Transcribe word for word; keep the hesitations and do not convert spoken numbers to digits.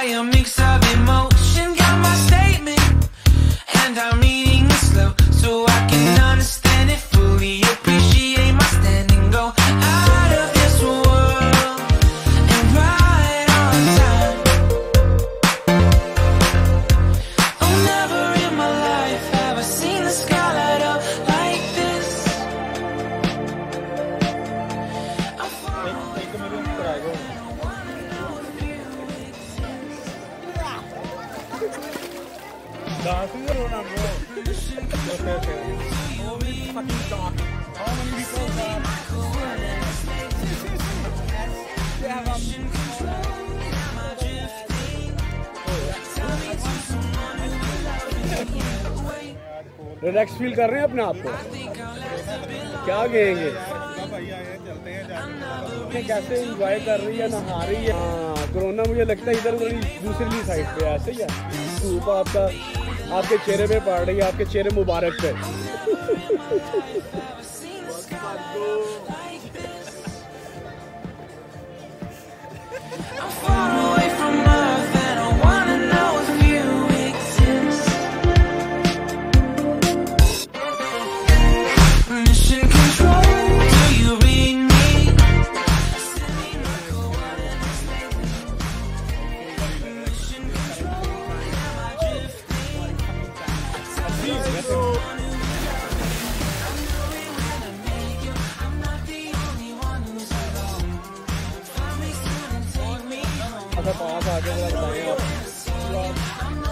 by a mix of emotion. Got my statement, and I'm reading it slow so I can understand it fully. Appreciate my standing, go out of this world and right on time. Oh, never in my life have I seen the sky light up like this. I'm far away from my Dark is a Rona, bro. Okay, okay. Oh, it's fucking dark. How many people are relax feel कर रहे हैं अपने आप को? क्या कहेंगे? कैसे enjoy कर रही है, नहा रही है? हाँ, कोरोना मुझे लगता है इधर दूसरी साइड पे ऐसे ही है। धूप आपका आपके चेहरे पे पड़ रही है, आपके चेहरे मुबारक पे। अच्छा पास आके बताएं आप।